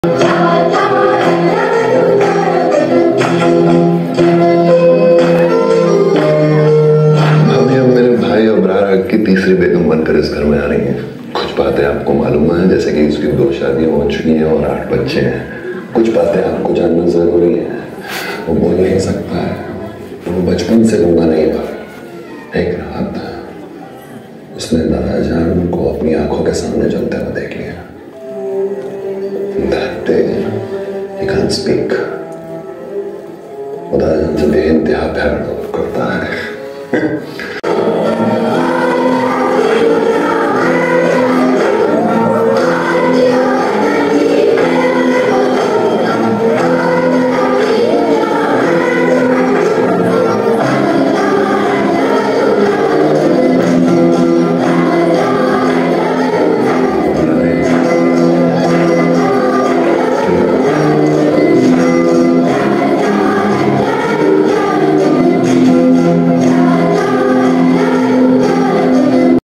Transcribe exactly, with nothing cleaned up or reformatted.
की तीसरी बेगम बनकर इस घर में आ रही है। कुछ बातें आपको मालूम है, जैसे कि इसकी दो शादियां हो चुकी हैं और आठ बच्चे हैं। कुछ बातें आपको जानना जरूरी है। वो बोल नहीं सकता है, वो बचपन से गूंगा नहीं था। एक रात उसने दादाजान को अपनी आंखों के सामने जलते हुए देख लिया। That day, he can't speak. वो दादाजान से बेइंतहा प्यार